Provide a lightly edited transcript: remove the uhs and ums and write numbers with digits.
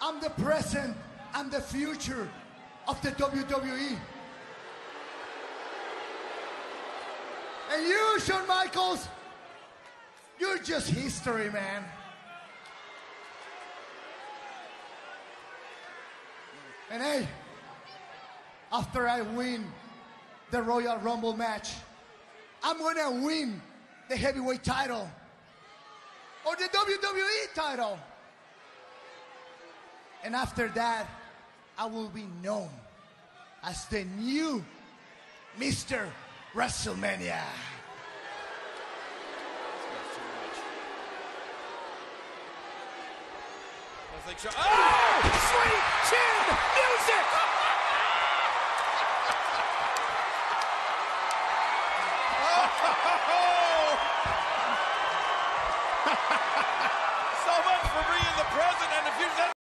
I'm the present and the future of the WWE. And you, Shawn Michaels, you're just history, man. And hey, after I win the Royal Rumble match, I'm gonna win the heavyweight title or the WWE title. And after that, I will be known as the new Mr. WrestleMania. Oh! Sweet chin music! So much for being the president. If you